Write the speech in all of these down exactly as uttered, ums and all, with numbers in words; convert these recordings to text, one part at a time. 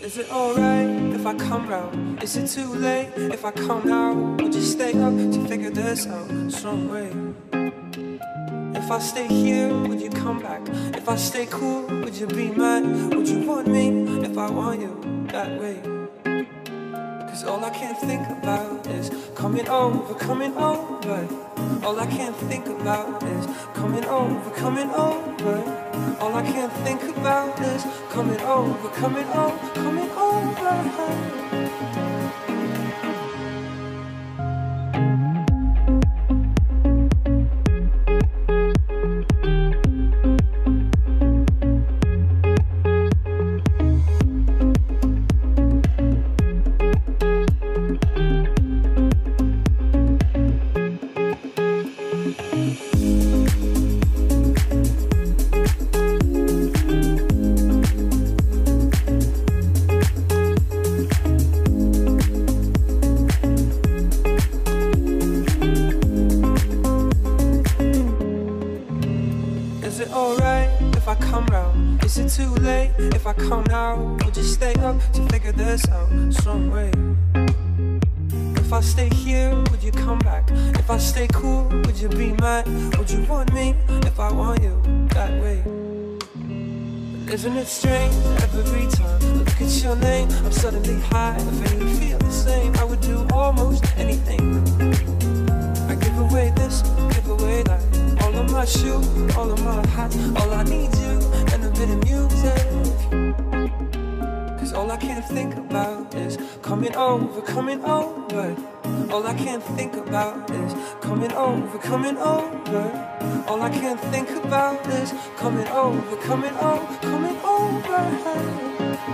Is it alright if I come round? Is it too late if I come now? Would you stay up to figure this out some way? If I stay here, would you come back? If I stay cool, would you be mad? Would you want me if I want you that way? Cause all I can think about is coming over, coming over. All I can think about is coming over, coming over. All I can think about is coming over, coming over, coming over. Is it alright if I come round? Is it too late if I come now? Would you stay up to figure this out some way? If I stay here, would you come back? If I stay cool, would you be mad? Would you want me if I want you that way? Isn't it strange every time I look at your name, I'm suddenly high, if you feel the same, I would do almost anything. I give away this, give away that. All of my shoes, all of my hats, all I need you and a bit of music. Cause all I can think about is coming over, coming over. All I can think about is coming over, coming over. All I can think about is coming over, coming over, coming over.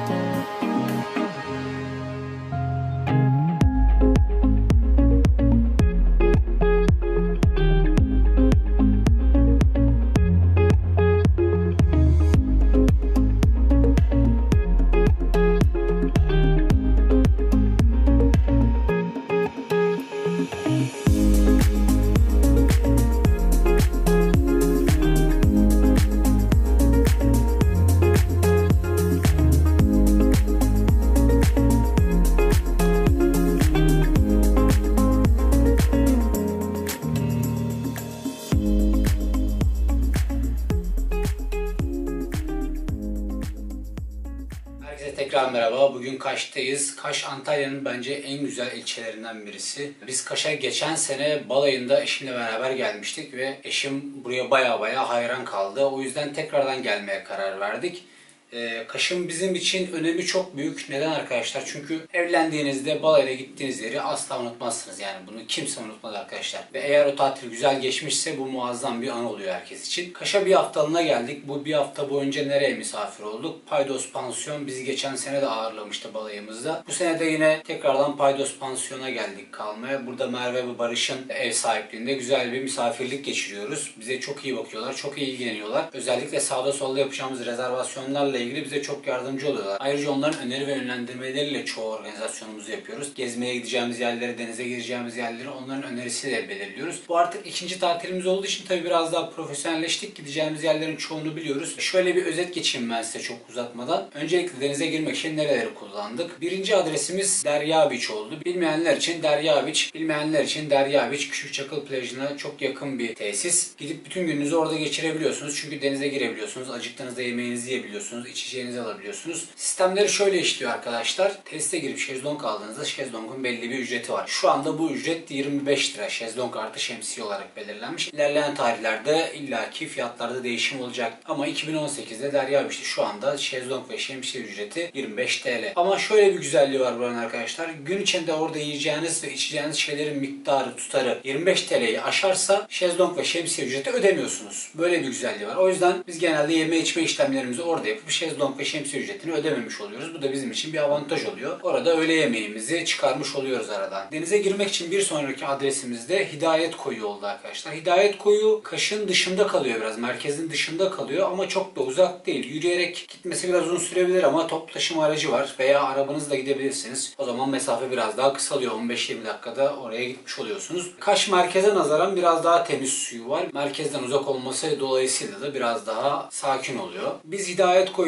Tekrar merhaba. Bugün Kaş'tayız. Kaş Antalya'nın bence en güzel ilçelerinden birisi. Biz Kaş'a geçen sene balayında eşimle beraber gelmiştik ve eşim buraya baya baya hayran kaldı. O yüzden tekrardan gelmeye karar verdik. Ee, Kaş'ın bizim için önemi çok büyük. Neden arkadaşlar? Çünkü evlendiğinizde balayına gittiğiniz yeri asla unutmazsınız. Yani bunu kimse unutmaz arkadaşlar. Ve eğer o tatil güzel geçmişse bu muazzam bir an oluyor herkes için. Kaş'a bir haftalığına geldik. Bu bir hafta boyunca nereye misafir olduk? Paydos Pansiyon bizi geçen sene de ağırlamıştı balayımızda. Bu sene de yine tekrardan Paydos Pansiyon'a geldik kalmaya. Burada Merve ve Barış'ın ev sahipliğinde güzel bir misafirlik geçiriyoruz. Bize çok iyi bakıyorlar, çok iyi ilgileniyorlar. Özellikle sağda solda yapacağımız rezervasyonlarla ilgili bize çok yardımcı oluyorlar. Ayrıca onların öneri ve yönlendirmeleriyle çoğu organizasyonumuzu yapıyoruz. Gezmeye gideceğimiz yerleri, denize gireceğimiz yerleri onların önerisiyle belirliyoruz. Bu artık ikinci tatilimiz olduğu için tabii biraz daha profesyonelleştik. Gideceğimiz yerlerin çoğunu biliyoruz. Şöyle bir özet geçeyim ben size çok uzatmadan. Öncelikle denize girmek için nereleri kullandık? Birinci adresimiz Derya Beach oldu. Bilmeyenler için Derya Beach, bilmeyenler için Derya Beach Küçükçakıl plajına çok yakın bir tesis. Gidip bütün gününüzü orada geçirebiliyorsunuz. Çünkü denize girebiliyorsunuz. Acıktığınızda yemeğinizi yiyebiliyorsunuz. İçeceğinizi alabiliyorsunuz. Sistemleri şöyle işliyor arkadaşlar. Tesise girip şezlong aldığınızda şezlongun belli bir ücreti var. Şu anda bu ücret yirmi beş lira. Şezlong artı şemsiye olarak belirlenmiş. İlerleyen tarihlerde illaki fiyatlarda değişim olacak. Ama iki bin on sekizde Derya Beach'te şu anda şezlong ve şemsiye ücreti yirmi beş TL. Ama şöyle bir güzelliği var buranın arkadaşlar. Gün içinde orada yiyeceğiniz ve içeceğiniz şeylerin miktarı, tutarı yirmi beş TL'yi aşarsa şezlong ve şemsiye ücreti ödemiyorsunuz. Böyle bir güzelliği var. O yüzden biz genelde yeme içme işlemlerimizi orada yapıp şezlong ve şemsiye ücretini ödememiş oluyoruz. Bu da bizim için bir avantaj oluyor. Orada öğle yemeğimizi çıkarmış oluyoruz aradan. Denize girmek için bir sonraki adresimizde Hidayet Koyu oldu arkadaşlar. Hidayet Koyu Kaş'ın dışında kalıyor biraz. Merkezin dışında kalıyor ama çok da uzak değil. Yürüyerek gitmesi biraz uzun sürebilir ama toplu taşıma aracı var veya arabanızla gidebilirsiniz. O zaman mesafe biraz daha kısalıyor. on beş yirmi dakikada oraya gitmiş oluyorsunuz. Kaş merkeze nazaran biraz daha temiz suyu var. Merkezden uzak olması dolayısıyla da biraz daha sakin oluyor. Biz Hidayet Koyu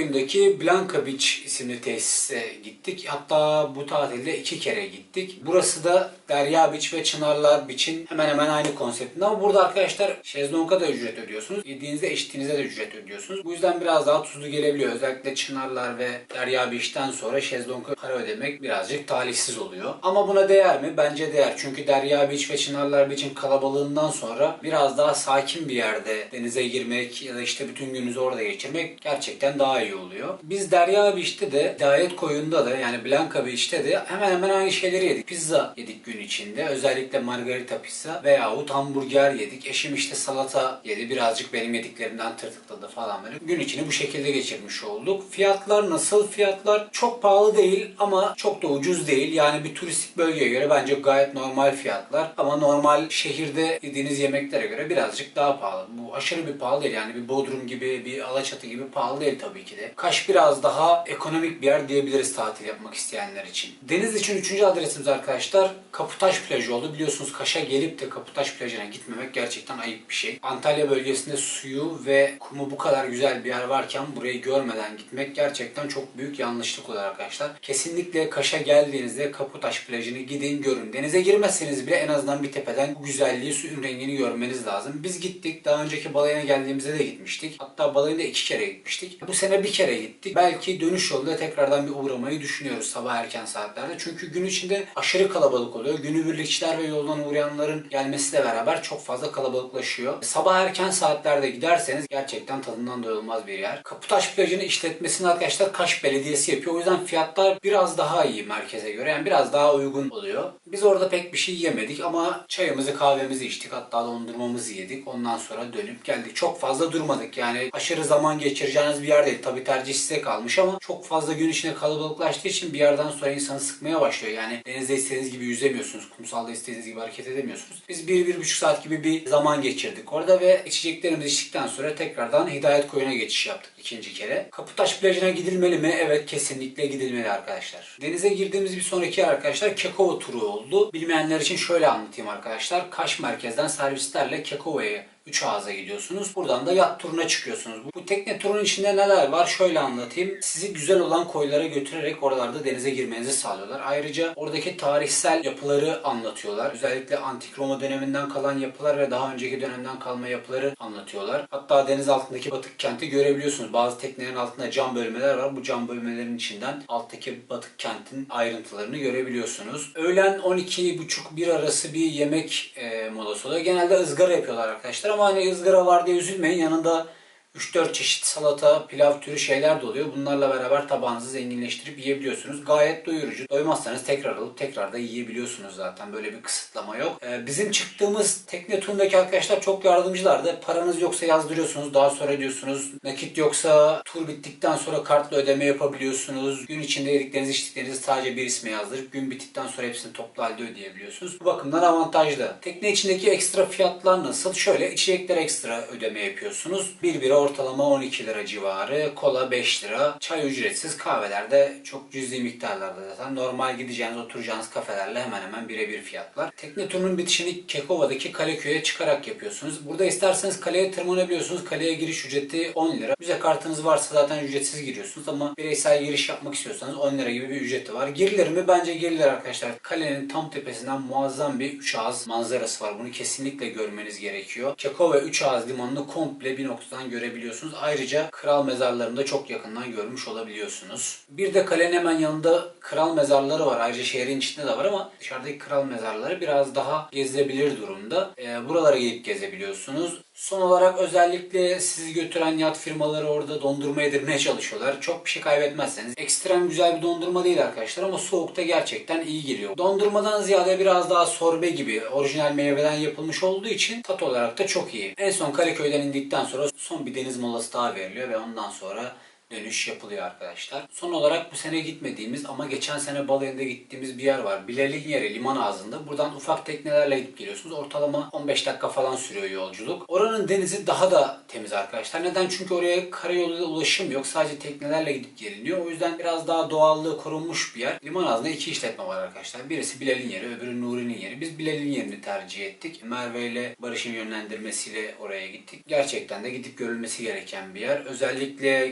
koyundaki Blanca Beach isimli tesise gittik. Hatta bu tatilde iki kere gittik. Burası da Derya Beach ve Çınarlar Beach'in hemen hemen aynı konseptinde ama burada arkadaşlar şezlonga da ücret ödüyorsunuz. Yediğinizde içtiğinizde de ücret ödüyorsunuz. Bu yüzden biraz daha tuzlu gelebiliyor. Özellikle Çınarlar ve Derya Beach'ten sonra şezlonga para ödemek birazcık talihsiz oluyor. Ama buna değer mi? Bence değer. Çünkü Derya Beach ve Çınarlar Beach'in kalabalığından sonra biraz daha sakin bir yerde denize girmek ya da işte bütün gününüzü orada geçirmek gerçekten daha iyi oluyor. Biz Derya Beach'te de, Hidayet Koyun'da da yani Blanca Beach'te de hemen hemen aynı şeyleri yedik. Pizza yedik gün içinde. Özellikle margarita pizza veyahut hamburger yedik. Eşim işte salata yedi. Birazcık benim yediklerimden tırtıkladı falan böyle. Gün içini bu şekilde geçirmiş olduk. Fiyatlar nasıl? Fiyatlar çok pahalı değil ama çok da ucuz değil. Yani bir turistik bölgeye göre bence gayet normal fiyatlar. Ama normal şehirde yediğiniz yemeklere göre birazcık daha pahalı. Bu aşırı bir pahalı değil. Yani bir Bodrum gibi, bir Alaçatı gibi pahalı değil tabii ki de. Kaş biraz daha ekonomik bir yer diyebiliriz tatil yapmak isteyenler için. Deniz için üçüncü adresimiz arkadaşlar Kaputaş plajı oldu. Biliyorsunuz Kaş'a gelip de Kaputaş plajına gitmemek gerçekten ayıp bir şey. Antalya bölgesinde suyu ve kumu bu kadar güzel bir yer varken burayı görmeden gitmek gerçekten çok büyük yanlışlık olur arkadaşlar. Kesinlikle Kaş'a geldiğinizde Kaputaş plajını gidin görün. Denize girmezseniz bile en azından bir tepeden bu güzelliği, suyun rengini görmeniz lazım. Biz gittik. Daha önceki balayına geldiğimizde de gitmiştik. Hatta balayına iki kere gitmiştik. Bu sene bir kere gittik. Belki dönüş yolunda tekrardan bir uğramayı düşünüyoruz sabah erken saatlerde. Çünkü gün içinde aşırı kalabalık oluyor. Günübirlikçiler ve yoldan uğrayanların gelmesiyle beraber çok fazla kalabalıklaşıyor. Sabah erken saatlerde giderseniz gerçekten tadından doyulmaz bir yer. Kaputaş plajının işletmesini arkadaşlar Kaş Belediyesi yapıyor. O yüzden fiyatlar biraz daha iyi merkeze göre. Yani biraz daha uygun oluyor. Biz orada pek bir şey yemedik ama çayımızı kahvemizi içtik. Hatta dondurmamızı yedik. Ondan sonra dönüp geldik. Çok fazla durmadık. Yani aşırı zaman geçireceğiniz bir yer değil. Tabii tercih size kalmış ama çok fazla gün içinde kalabalıklaştığı için bir yerden sonra insanı sıkmaya başlıyor. Yani denizde istediğiniz gibi yüzemiyorsunuz. Kumsalda istediğiniz gibi hareket edemiyorsunuz. Biz bir, bir buçuk saat gibi bir zaman geçirdik orada ve içeceklerimizi içtikten sonra tekrardan Hidayet Koyun'a geçiş yaptık ikinci kere. Kaputaş plajına gidilmeli mi? Evet, kesinlikle gidilmeli arkadaşlar. Denize girdiğimiz bir sonraki yer arkadaşlar Kekova turu oldu. Bilmeyenler için şöyle anlatayım arkadaşlar. Kaş merkezden servislerle Kekova'ya Üç Ağız'a gidiyorsunuz. Buradan da yat turuna çıkıyorsunuz. Bu tekne turunun içinde neler var? Şöyle anlatayım. Sizi güzel olan koylara götürerek oralarda denize girmenizi sağlıyorlar. Ayrıca oradaki tarihsel yapıları anlatıyorlar. Özellikle antik Roma döneminden kalan yapılar ve daha önceki dönemden kalma yapıları anlatıyorlar. Hatta deniz altındaki batık kenti görebiliyorsunuz. Bazı teknelerin altında cam bölmeler var. Bu cam bölmelerin içinden alttaki batık kentin ayrıntılarını görebiliyorsunuz. Öğlen on iki buçuk bir arası bir yemek e, molası oluyor. Genelde ızgara yapıyorlar arkadaşlar. Ama hani ızgara var diye üzülmeyin. Yanında üç dört çeşit salata, pilav türü şeyler de oluyor. Bunlarla beraber tabağınızı zenginleştirip yiyebiliyorsunuz. Gayet doyurucu. Doymazsanız tekrar alıp tekrar da yiyebiliyorsunuz zaten. Böyle bir kısıtlama yok. Ee, bizim çıktığımız tekne turundaki arkadaşlar çok yardımcılardı. Paranız yoksa yazdırıyorsunuz. Daha sonra diyorsunuz. Nakit yoksa tur bittikten sonra kartla ödeme yapabiliyorsunuz. Gün içinde yediklerinizi içtiklerinizi sadece bir isme yazdırıp gün bittikten sonra hepsini toplu halde ödeyebiliyorsunuz. Bu bakımdan avantajlı. Tekne içindeki ekstra fiyatlar nasıl? Şöyle, içecekler ekstra ödeme yapıyorsunuz. Bir bira ortalama on iki lira civarı, kola beş lira, çay ücretsiz, kahveler de çok cüzi miktarlarda zaten. Normal gideceğiniz, oturacağınız kafelerle hemen hemen birebir fiyatlar. Tekne turunun bitişini Kekova'daki Kaleköy'e çıkarak yapıyorsunuz. Burada isterseniz kaleye tırmanabiliyorsunuz. Kaleye giriş ücreti on lira. Müze kartınız varsa zaten ücretsiz giriyorsunuz ama bireysel giriş yapmak istiyorsanız on lira gibi bir ücreti var. Girilir mi? Bence girilir arkadaşlar. Kalenin tam tepesinden muazzam bir Üç Ağız manzarası var. Bunu kesinlikle görmeniz gerekiyor. Kekova Üç Ağız limanını komple bir noktadan görebiliyorsunuz. Ayrıca kral mezarlarını da çok yakından görmüş olabiliyorsunuz. Bir de kalenin hemen yanında kral mezarları var. Ayrıca şehrin içinde de var ama dışarıdaki kral mezarları biraz daha gezilebilir durumda. E, buralara gidip gezebiliyorsunuz. Son olarak özellikle sizi götüren yat firmaları orada dondurma yedirmeye çalışıyorlar. Çok bir şey kaybetmezseniz. Ekstrem güzel bir dondurma değil arkadaşlar ama soğukta gerçekten iyi geliyor. Dondurmadan ziyade biraz daha sorbe gibi orijinal meyveden yapılmış olduğu için tat olarak da çok iyi. En son Karaköy'den indikten sonra son bir deniz molası daha veriliyor ve ondan sonra dönüş yapılıyor arkadaşlar. Son olarak bu sene gitmediğimiz ama geçen sene balayında gittiğimiz bir yer var. Bilal'in yeri liman ağzında. Buradan ufak teknelerle gidip geliyorsunuz. Ortalama on beş dakika falan sürüyor yolculuk. Oranın denizi daha da temiz arkadaşlar. Neden? Çünkü oraya karayoluyla ulaşım yok. Sadece teknelerle gidip geliniyor. O yüzden biraz daha doğallığı korunmuş bir yer. Liman ağzında iki işletme var arkadaşlar. Birisi Bilal'in yeri, öbürü Nuri'nin yeri. Biz Bilal'in yerini tercih ettik. Merve ile Barış'ın yönlendirmesiyle oraya gittik. Gerçekten de gidip görülmesi gereken bir yer. Özellikle karayolunun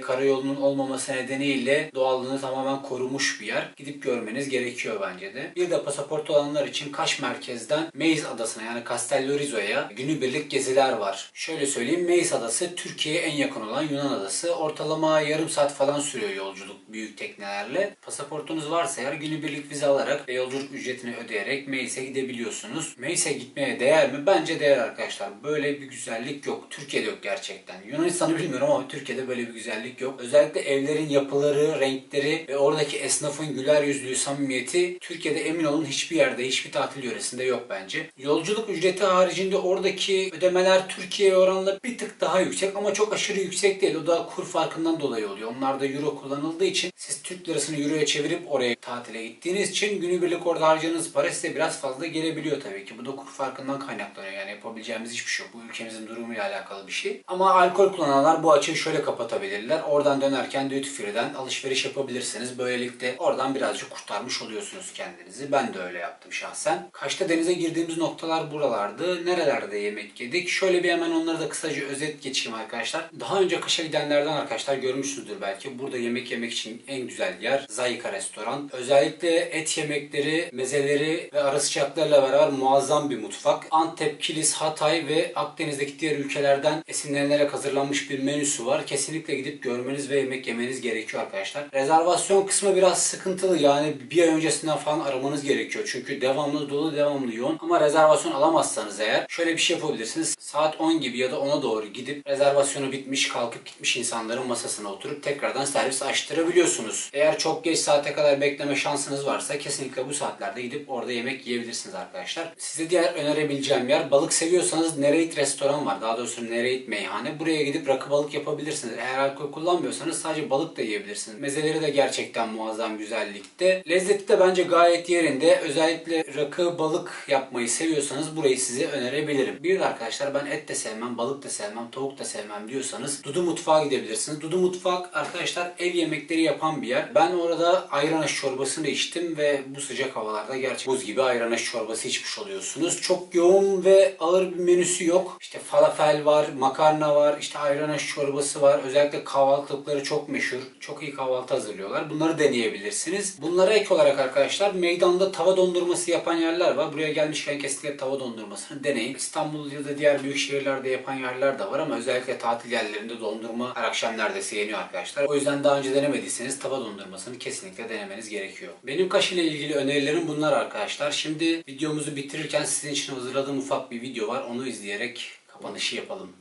yoğunluğun olmaması nedeniyle doğallığını tamamen korumuş bir yer. Gidip görmeniz gerekiyor bence de. Bir de pasaport olanlar için Kaş merkezden Meis Adası'na yani Castellorizo'ya günübirlik geziler var. Şöyle söyleyeyim, Meis Adası Türkiye'ye en yakın olan Yunan adası. Ortalama yarım saat falan sürüyor yolculuk büyük teknelerle. Pasaportunuz varsa eğer günübirlik vize alarak ve yolculuk ücretini ödeyerek Meis'e gidebiliyorsunuz. Meis'e gitmeye değer mi? Bence değer arkadaşlar. Böyle bir güzellik yok. Türkiye'de yok gerçekten. Yunanistan'ı bilmiyorum ama Türkiye'de böyle bir güzellik yok. Özellikle evlerin yapıları, renkleri ve oradaki esnafın güler yüzlülüğü, samimiyeti Türkiye'de emin olun hiçbir yerde, hiçbir tatil yöresinde yok bence. Yolculuk ücreti haricinde oradaki ödemeler Türkiye'ye oranla bir tık daha yüksek ama çok aşırı yüksek değil. O da kur farkından dolayı oluyor. Onlarda euro kullanıldığı için siz Türk lirasını euroya çevirip oraya tatile gittiğiniz için günübirlik orada harcadığınız para size biraz fazla gelebiliyor tabii ki. Bu da kur farkından kaynaklanıyor. Yani yapabileceğimiz hiçbir şey yok. Bu ülkemizin durumuyla alakalı bir şey. Ama alkol kullananlar bu açığı şöyle kapatabilirler. Oradan dönerken duty free'den alışveriş yapabilirsiniz. Böylelikle oradan birazcık kurtarmış oluyorsunuz kendinizi. Ben de öyle yaptım şahsen. Kaş'ta denize girdiğimiz noktalar buralardı. Nerelerde yemek yedik? Şöyle bir hemen onları da kısaca özet geçeyim arkadaşlar. Daha önce Kaş'a gidenlerden arkadaşlar görmüşsünüzdür belki. Burada yemek yemek için en güzel yer Zayika Restoran. Özellikle et yemekleri, mezeleri ve ara sıcaklarıyla beraber muazzam bir mutfak. Antep, Kilis, Hatay ve Akdeniz'deki diğer ülkelerden esinlenerek hazırlanmış bir menüsü var. Kesinlikle gidip görmeniz ve yemek yemeniz gerekiyor arkadaşlar. Rezervasyon kısmı biraz sıkıntılı. Yani bir ay öncesinden falan aramanız gerekiyor. Çünkü devamlı dolu, devamlı yoğun. Ama rezervasyon alamazsanız eğer şöyle bir şey yapabilirsiniz. Saat on gibi ya da ona doğru gidip rezervasyonu bitmiş, kalkıp gitmiş insanların masasına oturup tekrardan servis açtırabiliyorsunuz. Eğer çok geç saate kadar bekleme şansınız varsa kesinlikle bu saatlerde gidip orada yemek yiyebilirsiniz arkadaşlar. Size diğer önerebileceğim yer, balık seviyorsanız Nereit Restoran var. Daha doğrusu Nereit Meyhane. Buraya gidip rakı balık yapabilirsiniz. Eğer alkol kullanmıyorsanız sadece balık da yiyebilirsiniz. Mezeleri de gerçekten muazzam güzellikte. Lezzeti de bence gayet yerinde. Özellikle rakı balık yapmayı seviyorsanız burayı size önerebilirim. Bir de arkadaşlar ben et de sevmem, balık da sevmem, tavuk da sevmem diyorsanız Dudu Mutfağa gidebilirsiniz. Dudu Mutfak arkadaşlar ev yemekleri yapan bir yer. Ben orada ayran aşı çorbasını içtim ve bu sıcak havalarda gerçekten buz gibi ayran aşı çorbası içmiş oluyorsunuz. Çok yoğun ve ağır bir menüsü yok. İşte falafel var, makarna var, işte ayran aşı çorbası var. Özellikle kahvaltılıkları çok meşhur. Çok iyi kahvaltı hazırlıyorlar. Bunları deneyebilirsiniz. Bunlara ek olarak arkadaşlar meydanda tava dondurması yapan yerler var. Buraya gelmişken kesinlikle tava dondurmasını deneyin. İstanbul ya da diğer büyük şehirlerde yapan yerler de var ama özellikle tatil yerlerinde dondurma her akşam neredeyse yeniyor arkadaşlar. O yüzden daha önce denemediyseniz tava dondurmasını kesinlikle denemeniz gerekiyor. Benim Kaş ile ilgili önerilerim bunlar arkadaşlar. Şimdi videomuzu bitirirken sizin için hazırladığım ufak bir video var. Onu izleyerek kapanışı yapalım.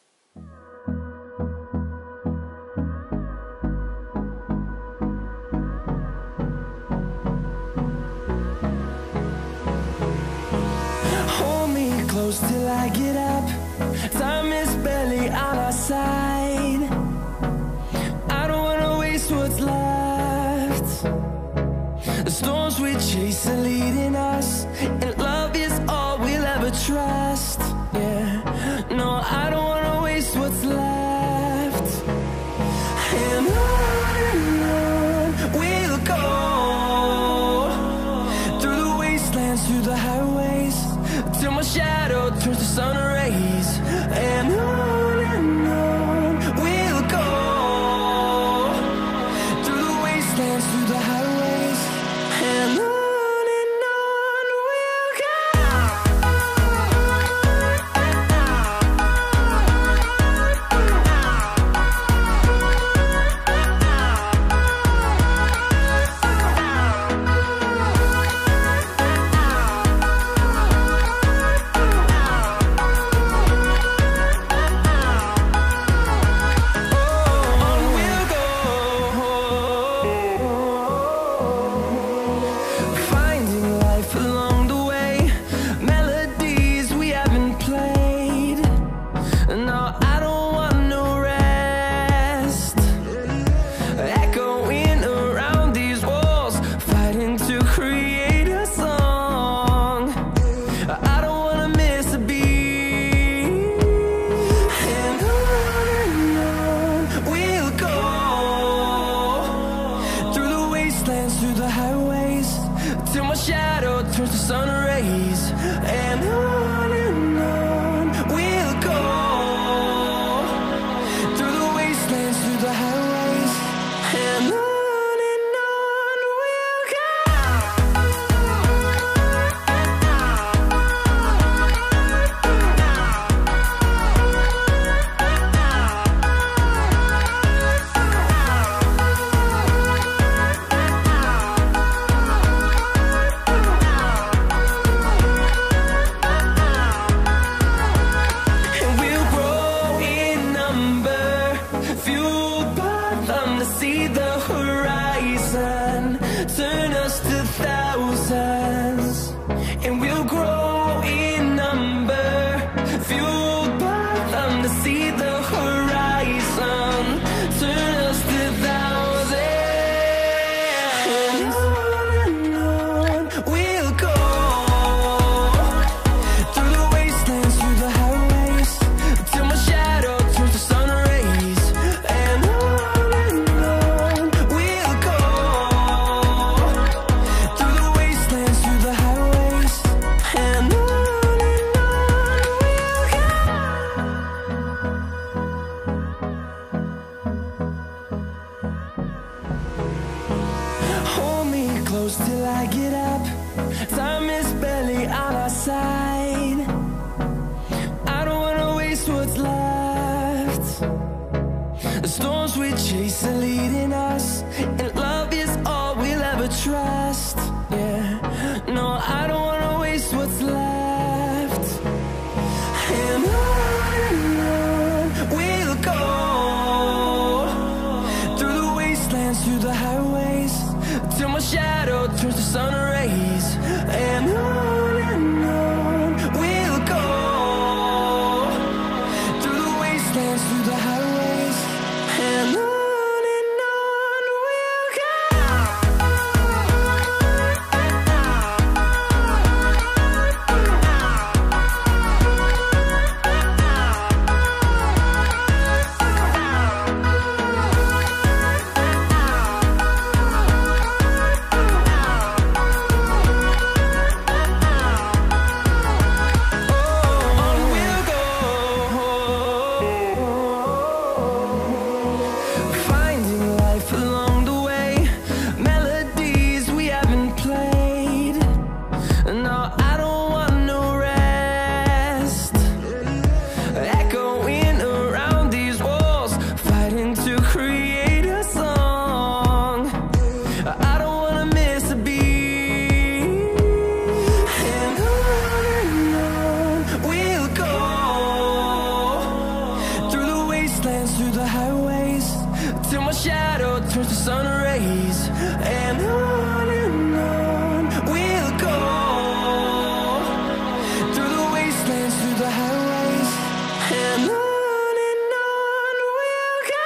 Till I get up, time is barely on our side. I don't wanna waste what's left. The storms we chase are leading us, and love is all we'll ever trust. Yeah, no, I don't wanna waste what's left. And on and on we'll go, through the wastelands, through the highways, till my shadow turns to sun rays. And on and on we'll go, through the wastelands, through the highways. And on and on we'll go. turn us to thousands, and we'll grow in number, fueled by them to see the horizon, turn us to thousands, and on and on we'll go, through the wastelands, through the highways, till my shadow turns to sun rays, and on and on we'll go, through the wastelands, through the highways, and on and on we'll go. Hold me close till I get up. Time is barely on our side. I don't wanna waste what's left. The storms we chase are leading us, and love is all we'll ever trust. Yeah, no, I don't wanna waste what's left. And on and on we'll go, through the wastelands, through the highways, till my shadow turns to sun rays, and on and on we'll go, through the wastelands, through the highways, and on and on we'll go. On we'll go, finding life along the way, melodies we haven't played. No, I don't want no rest, echoing around these walls, fighting to create a song. I don't wanna miss a beat, and on and on we'll go, through the wastelands, through the highways, till my shadow turns to sun rays, and on and on we'll go, through the wastelands, through the highways, and on and on we'll go.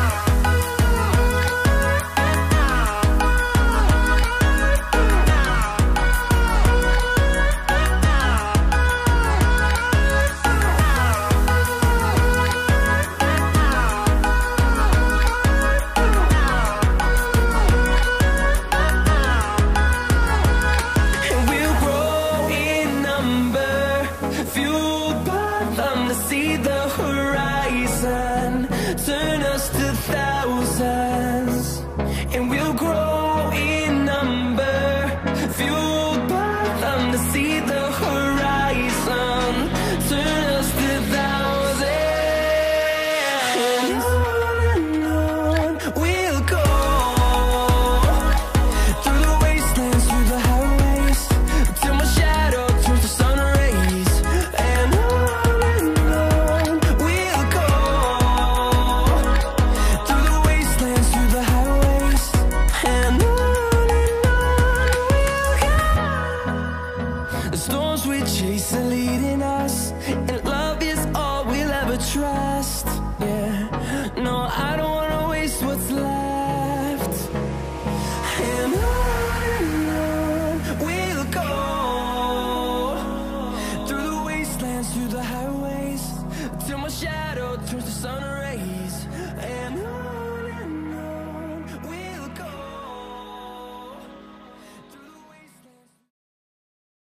And we'll grow in number, fueled by them to see the horizon, turn us to thousands, and we'll grow in number, fueled by them to see the horizon, turn us to thousands, and on and on we'll go, through the wastelands, through the highways, till my shadow turns to sun rays, and on and on we'll go, through the wastelands, through the highways, and on and on we'll go. The storms we chase are leading us, and love is all we'll ever trust. Yeah.